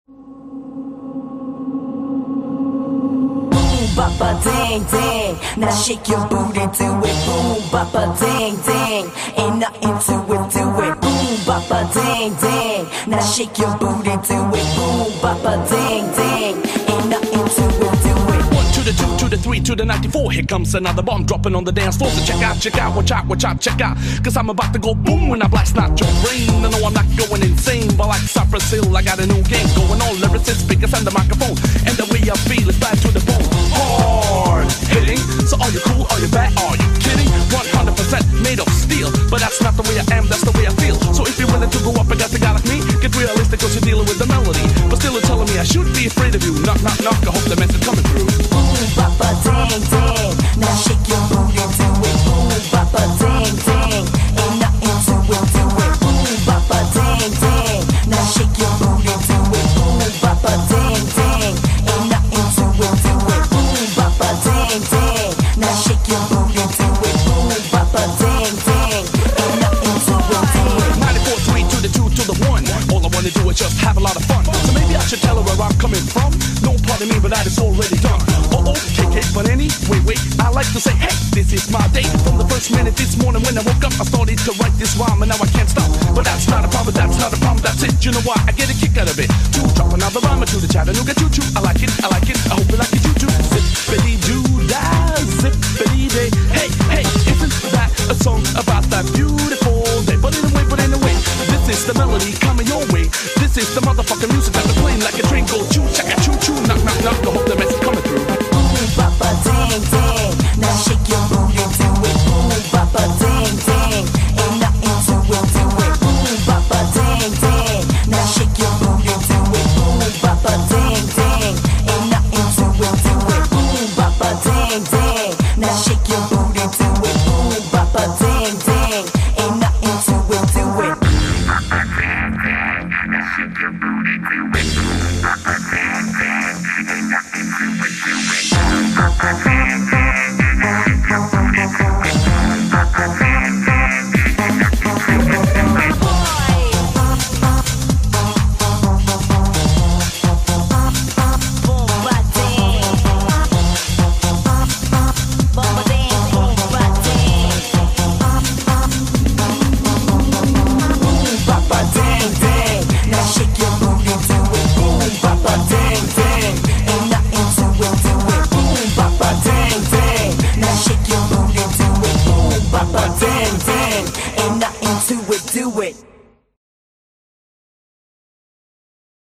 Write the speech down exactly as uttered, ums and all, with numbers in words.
Boppa ding ding, now shake your booty, do it. Boom, boppa ding ding, ain't nothing to it, do it. Boom, boppa ding ding, now shake your booty, do it. Boom, boppa ding ding, ain't nothing to it, do it. One to the two, to the three, to the ninety-four. Here comes another bomb dropping on the dance floor. So check out, check out, watch out, watch out, check out. Cause I'm about to go boom when I blast out your brain. I know I'm not going insane, but like Cypress Hill, I got a new game going on. Lyricists, speakers, and the microphone. And the way I feel is bad to the bone. Hard hitting, so are you cool, are you bad, are you kidding? one hundred percent made of steel, but that's not the way I am, that's the way I feel. So if you're willing to go up against a guy like me, get realistic cause you're dealing with the melody. But still you're telling me I should be afraid of you. Knock, knock, knock, I hope the message coming through. Boom, boppa ding ding, now shake your booty, do it. Boom, boppa ding ding, ain't nothing to it, do it. Boom, boppa ding ding, now shake your booty, do it. Boom, boppa ding ding, ain't nothing to it, do it. Boom, boppa ding ding, now shake your booty, do it. Boom, boppa ding ding, ain't nothing to it, do it. ninety-four three to the two to the one. All I wanna do is just have a lot of fun. So maybe I should tell her where I'm coming from. No pardon me, but that is already done. Oh, oh, kick it, but anyway, wait, I like to say, hey, this is my day. From the first minute this morning when I woke up, I started to write this rhyme, and now I can't stop. But that's not a problem, that's not a problem, that's it. You know why? I get a kick out of it. To drop another rhyme to the Chattanooga choo-choo. I like it, I like it, I hope you like it too-too. Zippity-doo-dah, zippity-day. Hey, hey, isn't that a song about that beautiful day? But anyway, but anyway, this is the melody coming your way. This is the motherfucking music that we're playing like a train go choo, chaka choo-choo. Knock, knock, knock, I hope the message coming through. Boom, boppa ding ding, now shake your booty, do it. Boom, boppa ding ding, ain't nothing to it, do it. Boom, boppa ding ding, now shake your booty, do it. Boom, boppa ding ding, ain't nothing to it, do it. Boom, boppa ding ding, now shake your booty, do it. Boom, boppa ding ding, ain't nothing to it, do it. Boppa ding ding, now shake your booty, do it. Boppa ding ding, ain't nothing to it, do it. Boppa ding